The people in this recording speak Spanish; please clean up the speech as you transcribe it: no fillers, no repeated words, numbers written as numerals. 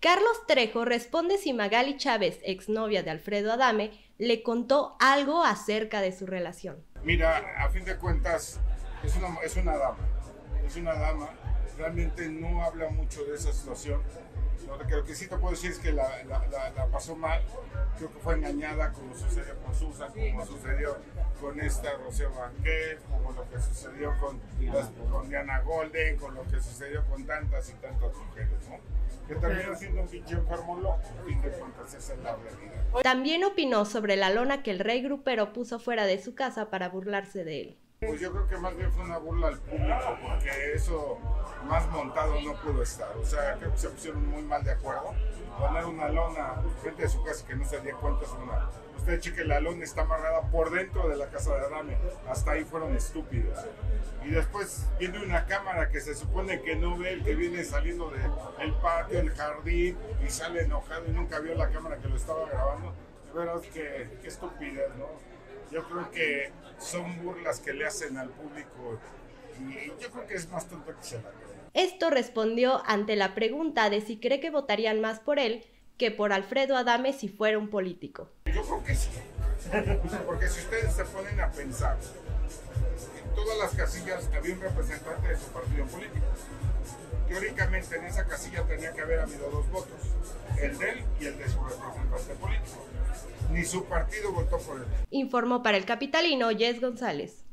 Carlos Trejo responde si Magali Chávez, exnovia de Alfredo Adame, le contó algo acerca de su relación. Mira, a fin de cuentas, es una dama, realmente no habla mucho de esa situación. Lo que sí te puedo decir es que la pasó mal, creo que fue engañada como sucedió con Susan, como sucedió con esta Rocío Banquet, como lo que sucedió con Diana Golden, con lo que sucedió con tantas y tantas mujeres, ¿no? Que terminó siendo un pinche enfermo loco, a fin de cuentas esa es la realidad. También opinó sobre la lona que el rey grupero puso fuera de su casa para burlarse de él. Pues yo creo que más bien fue una burla al público, porque eso más montado no pudo estar. O sea, creo que se pusieron muy mal de acuerdo. Poner una lona frente de su casa que no se dio cuenta es una... Usted cheque, la lona está amarrada por dentro de la casa de Adame. Hasta ahí fueron estúpidos. Y después viene una cámara que se supone que no ve el que viene saliendo del patio, el jardín, y sale enojado y nunca vio la cámara que lo estaba grabando. De veras que qué estupidez, ¿no? Yo creo que son burlas que le hacen al público y yo creo que es más tonto que se la cree. Esto respondió ante la pregunta de si cree que votarían más por él que por Alfredo Adame si fuera un político. Yo creo que sí, porque si ustedes se ponen a pensar, en todas las casillas había un representante de su partido político. Teóricamente en esa casilla tenía que haber habido 2 votos, el de él y el de su representante político. Ni su partido votó por él. Informó para El Capitalino Jess González.